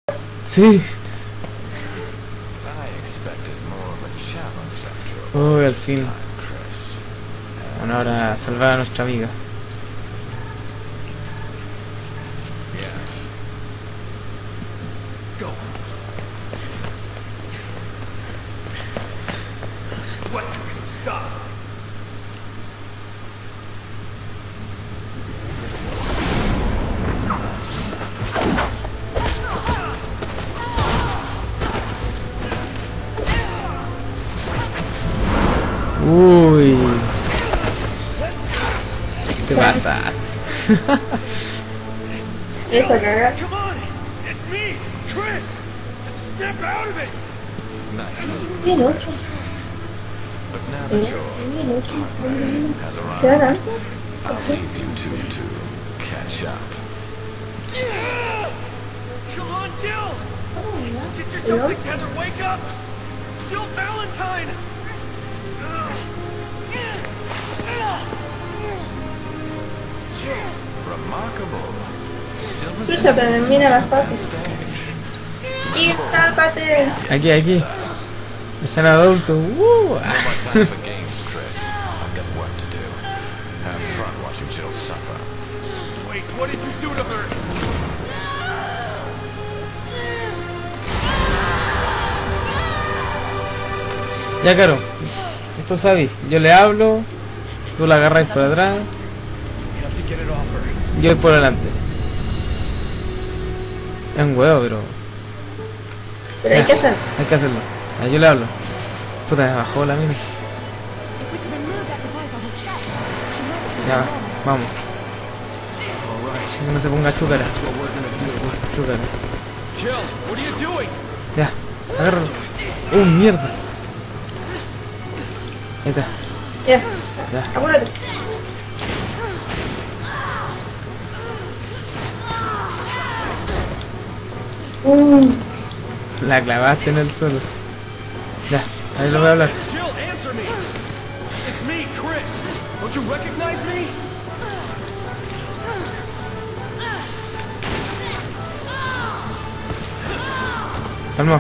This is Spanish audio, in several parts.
Sí. Uy, al fin. Bueno, ahora salvar a nuestra amiga. Uy. ¿Qué pasa? Eso, cagar. Bien 8. Bien 8. ¿Queda tanto? Come on, Jill! Get yourself together, wake up! Jill Valentine! Chucha, pero termina más fácil. Y sálvate. Aquí. Escena adulto. Wait, what did you do to her? Ya, Caro. Esto sabes. Yo le hablo. Tú la agarras por atrás. You have to get it off her. Yo voy por delante. Es un huevo, pero... Pero hay que hacer. Hay que hacerlo. Ah, yo le hablo. Puta, me bajó la mina. Ya, vamos. Que no se ponga chúcara. Chúcara. Jill, what are you doing? Ya, agárralo. Mierda. Ahí está. Ya, Ya. apúrate. La clavaste en el suelo. Ya, ahí lo voy a hablar. Jill, answer me! It's me, Chris! Don't you recognize me? Calma.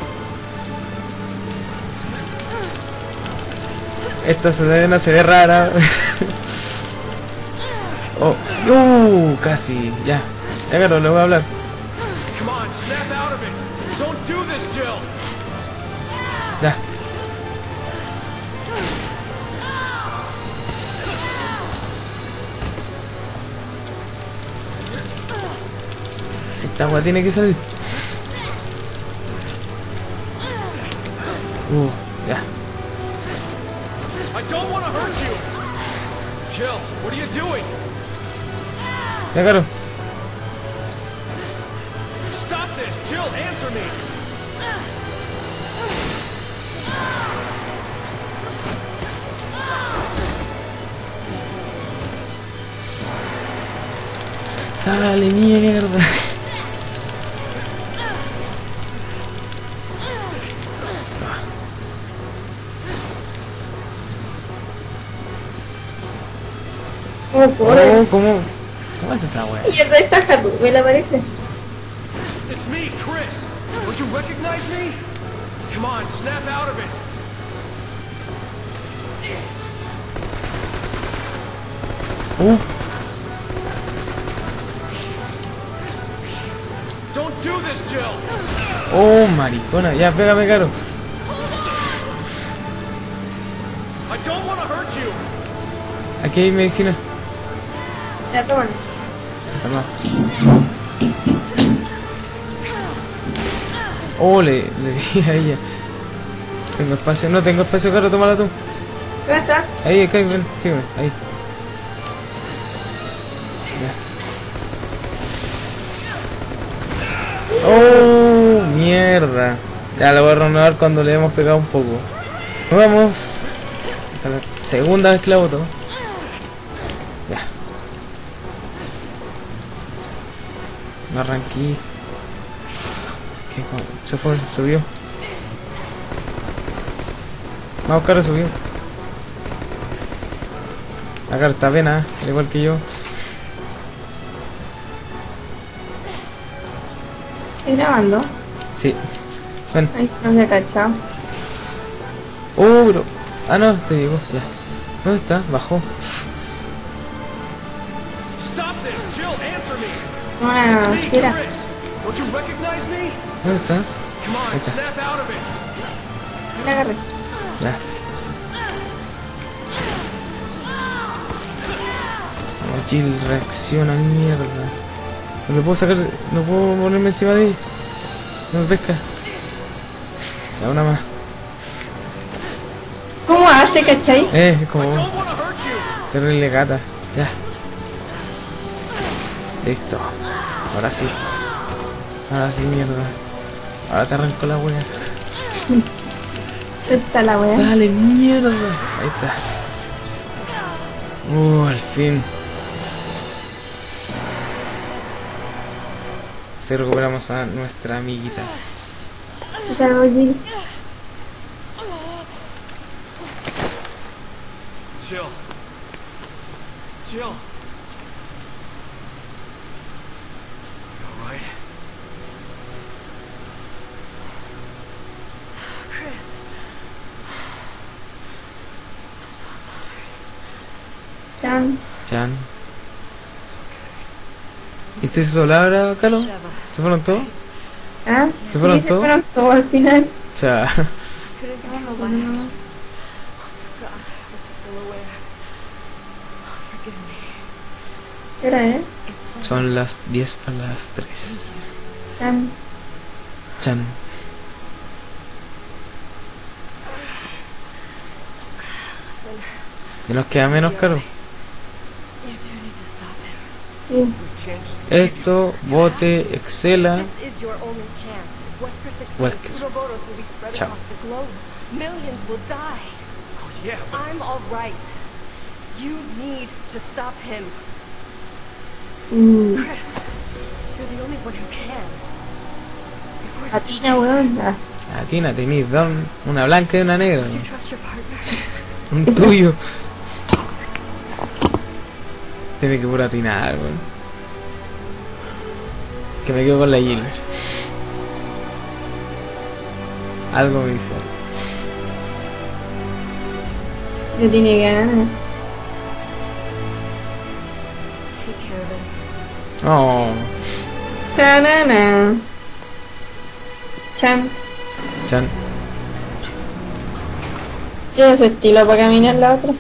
Esta escena se ve rara. Casi. Ya. Ya, Caro, le voy a hablar. Come on, snap out of it! Don't do this, Jill! Ya. Si esta agua tiene que salir. Ya. I don't want to hurt you! Jill, what are you doing? Ya, Caro. Stop this! Jill, answer me! Sale, mierda. Oh, pobre. ¿Cómo es esa wea? Mierda, esta Jatu, me la parece. It's me, Chris! Don't you recognize me? Come on, snap out of it! Don't do this, Jill! Maricona. Ya, pégame, Caro. I don't want to hurt you! Aquí hay medicina. Ya, tómale. Calma. Le dije a ella. Tengo espacio. No tengo espacio, Caro, tómala tú. ¿Dónde está? Ahí, ven, sígueme. Ahí. Ya. Mierda. Ya la voy a renovar cuando le hemos pegado un poco. Nos vamos. A la segunda vez que la boto. Ya. No arranqué. ¿Qué? Se fue, subió. Vamos, Caro, subió. La Caro está pena, al igual que yo. ¿Estoy grabando? Sí. Ven. Ay, no se ha cachado. Bro. Ah, no, te digo. Ya. ¿Dónde está? Bajó. Stop this! Jill, answer me! Ah, Me, mira. Chris! Don't you recognize me? ¿Dónde está? Come on, Okay. snap out of it! La agarré. Ya. Vamos, Jill, reacciona, mierda. No le puedo sacar. No puedo ponerme encima de ella. No me pesca. Ya, una más. ¿Cómo hace, cachai? Como Don't want to hurt you! terrible gata. Ya. Listo. Ahora sí. Ahora sí, mierda. Ahora te arranco la wea. Suelta la weá. Sale, mierda. Ahí está. Al fin. Se recuperamos a nuestra amiguita. Se salvó Jill. Jill. Jill. You alright? Chan. Chan. ¿Y te hizo sola ahora, Carlos? ¿Se fueron todos? ¿Ah? ¿Se fueron sí, todos? se fueron todos al final. Cha. ¿Qué hora es? Son las 10 para las 3. Chan. Chan. Y nos queda menos, caro. Sí. Esto, bote, Excela. Wesker. Chao. Millions will die. Oh, yeah, but I'm all right. You need to stop him. Chris, you're the only one who can. Before it's Latina, weón. Ah. A Tina tenéis dos, una blanca y una negra. Do you trust your partner? Un tuyo. Tiene que pura atinar, weón. Que me quedo con la Jill. Algo me dice. Le tiene ganas. Take care of it. Oh, Chanana. Chan. Chan. Tiene su estilo para caminar la otra.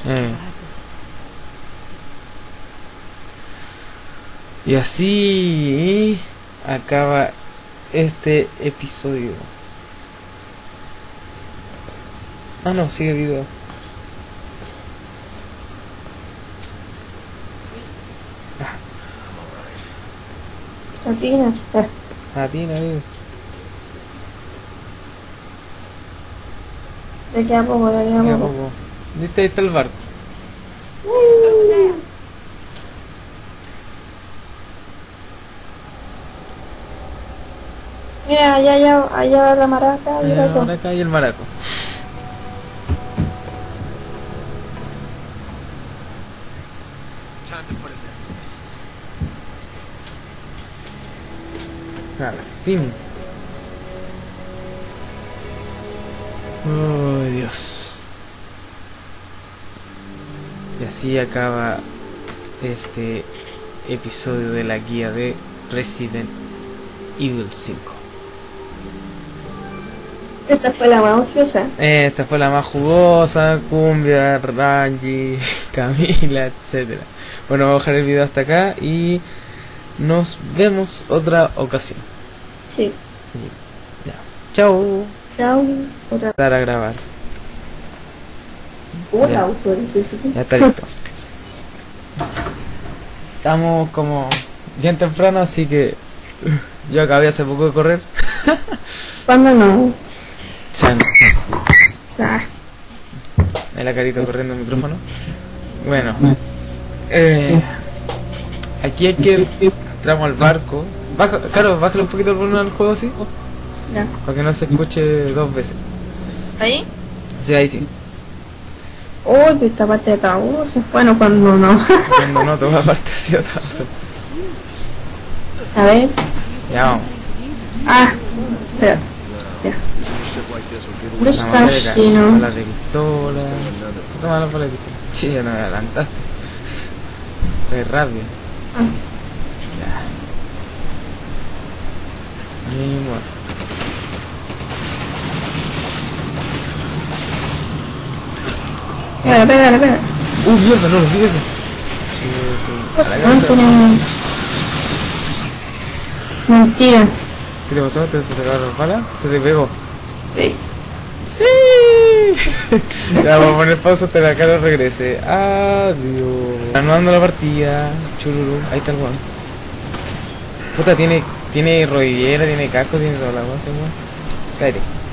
Y así acaba este episodio. Ah, no, sigue el video. Latina. Ah. A ti, video. Le queda poco, le queda Queda poco. poco. ¿Viste? Ahí está el barco. Mira, allá va la maraca y el otro. Ahora acá hay el maraco. it's time to put it there. Al fin. Oh, Dios. Y así acaba este episodio de la guía de Resident Evil 5. Esta fue la más ociosa. Esta fue la más jugosa, Cumbia, Rangi, Camila, etcétera. Bueno, voy a dejar el video hasta acá y nos vemos otra ocasión. Sí. Ya. Chao. Chao. Otra. Dar a grabar. Hola, Ya. uso. Ya está listo. Estamos como bien temprano, así que yo acabé hace poco de correr. ¿Cuándo no? Chan. Ah. Ahí la carita corriendo el micrófono. Bueno. Aquí hay que entramos al barco. Baja, claro, bájale un poquito el volumen al juego así, Ya. para que no se escuche dos veces. ¿Ahí? Sí, ahí sí. Oh, esta parte de tabú. Bueno, cuando no. Cuando no toda parte sí otra. A ver. Ya vamos. Ah, espera. Ya. ¿Dónde La está madera, Shino? balas de pistola. Toma las balas de pistola. Sí, ya no me adelantaste. Fue rápido. Ah. Ya. Y muere. Pégale, pégale, pégale. Mierda, no, fíjese. Pues, A la no cabeza. tenemos... Mentira. ¿Qué te pasó? ¿Se te agarró las balas? ¿Se te pegó? Sí. ¡Sí! Ya, vamos a poner pausa hasta la cara regrese. Adiós. Reanudando la partida. Chururu. Ahí está el weón. Puta, tiene rodillera, tiene casco, tiene toda la cosa, weón. Cállate.